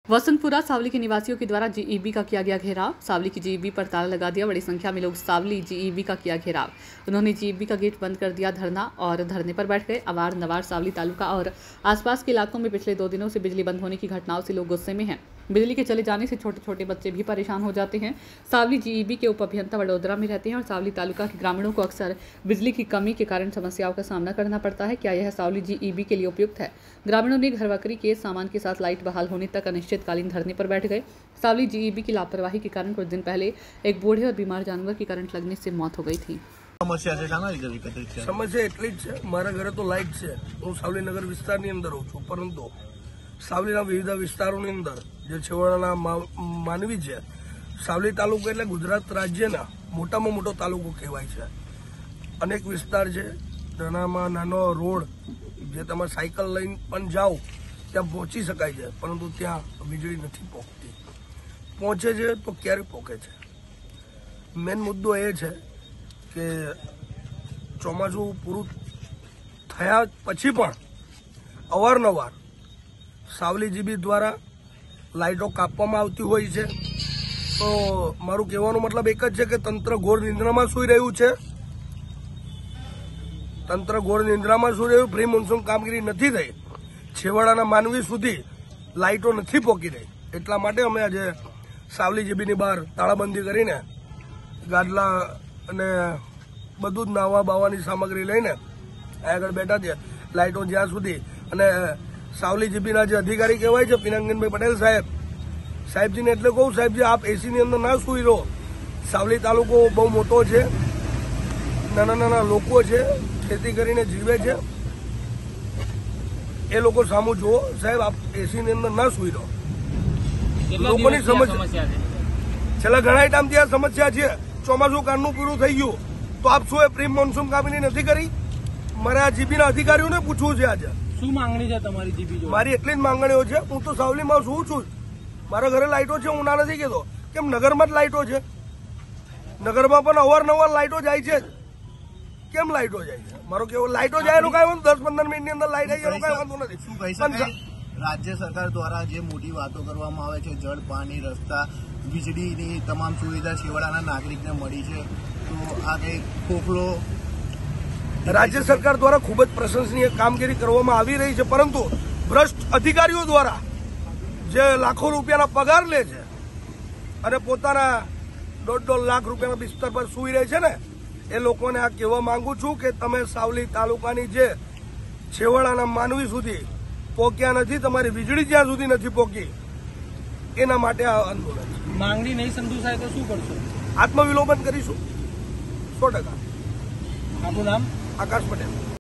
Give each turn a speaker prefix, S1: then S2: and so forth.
S1: वसंतपुरा सावली के निवासियों के द्वारा जीईबी का किया गया घेराव। सावली की जीईबी पर ताला लगा दिया। बड़ी संख्या में लोग सावली जीईबी का किया घेराव। उन्होंने जीईबी का गेट बंद कर दिया धरना और धरने पर बैठ गए। अवार नवार सावली तालुका और आसपास के इलाकों में पिछले 2 दिनों से बिजली बंद होने की घटनाओं से लोग गुस्से में हैं। बिजली के चले जाने से छोटे छोटे बच्चे भी परेशान हो जाते हैं। सावली जीईबी के उप अभियंता वडोदरा में रहते हैं और सावली तालुका के ग्रामीणों को अक्सर बिजली की कमी के कारण समस्याओं का सामना करना पड़ता है। क्या यह सावली जीईबी के लिए उपयुक्त है? ग्रामीणों ने घर वकरी के सामान के साथ लाइट बहाल होने तक अनिश्चितकालीन धरने पर बैठ गए। सावली जीईबी की लापरवाही के कारण कुछ दिन पहले एक बूढ़े और बीमार जानवर की करंट लगने से मौत हो गई थी।
S2: समस्या એટલી જ છે, મારા ઘરે તો લાઇટ છે, હું સાવલી નગર વિસ્તારની અંદર રહું છું, પરંતુ સાવલીના વિવિધ વિસ્તારોની અંદર જે છેવાડાના માનવી છે, સાવલી તાલુકો એટલે ગુજરાત રાજ્યના મોટામાં મોટો તાલુકો કહેવાય છે। અનેક વિસ્તાર છે, નાનામાં નાનો રોડ જે તમે સાયકલ લઈને પણ જાઓ ત્યાં પહોંચી શકાય છે, પરંતુ ત્યાં વીજળી નથી પહોંચતી। પહોંચે છે તો ક્યારે પહોંચે છે? મેન મુદ્દો એ છે કે ચોમાસું પૂરું થયા પછી પણ અવારનવાર સાવલી જીબી દ્વારા લાઇટો કાપવામાં આવતી હોય છે। તો મારું કહેવાનો મતલબ એક જ છે કે તંત્ર ઘોર નિંદ્રામાં સૂઈ રહ્યું છે। તંત્ર ઘોર નિંદ્રામાં સૂઈ રહ્યું, પ્રી મોન્સૂન કામગીરી નથી થઈ, છેવાડાના માનવી સુધી લાઇટો નથી પહોંચી રહી। એટલા માટે અમે આજે સાવલી જીબીની બહાર તાળાબંધી કરીને ગાદલા અને બધું જ નાવા બાવાની સામગ્રી લઈને આગળ બેઠા છે। લાઇટો જ્યાં સુધી અને સાવલી જીબીના જે અધિકારી કહેવાય છે પિનાકભાઈ પટેલ સાહેબજીને એટલે કહું, સાહેબજી આપ એસીની અંદર ના સૂઈ રહો। સાવલી તાલુકો બહુ મોટો છે, નાના નાના લોકો છે, ખેતી કરીને જીવે છે, એ લોકો સામું જુઓ। સાહેબ આપ એસીની અંદર ના સૂઈ રહો। લોકોની સમસ્યા છેલ્લા ઘણા ટાઈમથી આ સમસ્યા છે। ચોમાસું કારનું પૂરું થઈ ગયું તો આપ શું પ્રી મોન્સૂન કામગીરી નથી કરી? મારે આ જીબીના અધિકારીઓને પૂછવું છે આજે
S3: શું માંગણી છે તમારી જીબી?
S2: મારી એટલી જ માંગણીઓ છે। હું તો સાવલીમાં શું છું, મારા ઘરે લાઇટો છે, હું ના નથી કહેતો। કેમ નગરમાં જ લાઇટો છે? નગરમાં પણ અવારનવાર લાઇટો જાય છે, કેમ લાઇટો જાય છે? મારો કેવો લાઇટો જાય એનું કઈ વાંધો, 10-15 મિનિટની અંદર લાઇટ આવી એનું કઈ વાંધો નથી।
S4: રાજ્ય સરકાર દ્વારા જે મોટી વાતો કરવામાં આવે છે, જળ, પાણી, રસ્તા, વીજળીની તમામ સુવિધા છેવાડાના નાગરિકને મળી છે, તો આ કઈ ખોખલો?
S2: રાજ્ય સરકાર દ્વારા ખૂબ જ પ્રશંસનીય કામગીરી કરવામાં આવી રહી છે, પરંતુ ભ્રષ્ટ અધિકારીઓ દ્વારા જે લાખો રૂપિયાના પગાર લે છે અને પોતાના 1.5 લાખ રૂપિયાના બિસ્તર પર સૂઈ રહે છે ને, એ લોકોને આ કહેવા માંગુ છું કે તમે સાવલી તાલુકાની જે છેવાડાના માનવી સુધી પહોંચ્યા નથી, તમારી વીજળી જ્યાં સુધી નથી પહોંચી, એના માટે આ આંદોલન છે।
S3: માંગણી નહીં સંતોષાય તો શું કરશો?
S2: આત્મવિલોપન કરીશું 100%।
S3: આપનું નામ?
S2: આકાશ પટેલ।